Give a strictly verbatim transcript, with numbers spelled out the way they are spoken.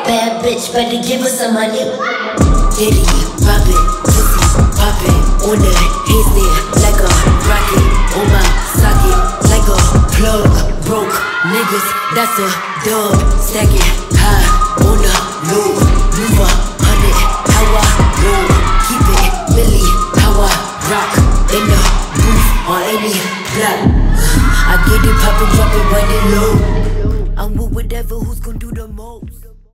Bad bitch, better give us some money. Diddy, pop it, pussy, pop it. On the handstand like a rocket. On my socket like a plug. Broke niggas, that's a dub. Stack it high on the low. Move a hundred, how I roll. Keep it milli, how I rock. In the booth on any block. I get it poppin', drop it, run it low. I'm with whatever, who's gon' do the most?